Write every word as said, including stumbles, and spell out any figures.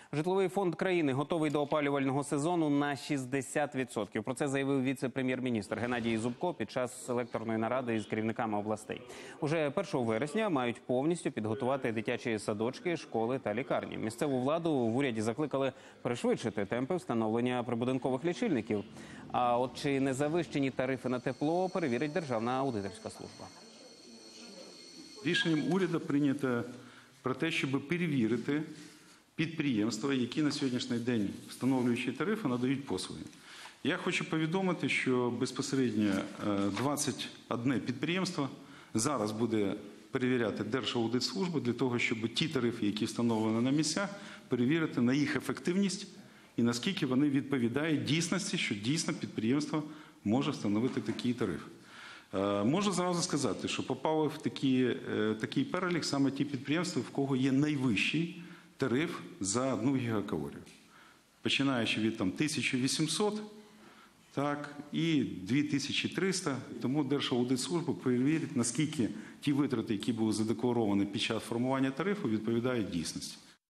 Житловий фонд країни готовий до опалювального сезону на шістдесят відсотків. Про це заявив віце-прем'єр-міністр Геннадій Зубко під час селекторної наради із керівниками областей. Уже першого вересня мають повністю підготувати дитячі садочки, школи та лікарні. Місцеву владу в уряді закликали пришвидшити темпи встановлення прибудинкових лічильників. А от чи не завищені тарифи на тепло, перевірить Державна аудиторська служба. Рішенням уряду прийнято про те, щоб перевірити підприємства, які на сьогоднішній день, встановлюючи тарифи, надають послуги. Я хочу повідомити, що безпосередньо двадцять одне підприємство зараз буде перевіряти Держаудитслужба для того, щоб ті тарифи, які встановлені на місцях, перевірити на їх ефективність і наскільки вони відповідають дійсності, що дійсно підприємство може встановити такий тариф. Можу зразу сказати, що попали в такі, такий перелік саме ті підприємства, в кого є найвищий тариф за одну гігакалорію. Починаючи від там, тисяча вісімсот так, і дві тисячі триста. Тому Держаудитслужба перевірить, наскільки ті витрати, які були задекларовані під час формування тарифу, відповідають дійсності.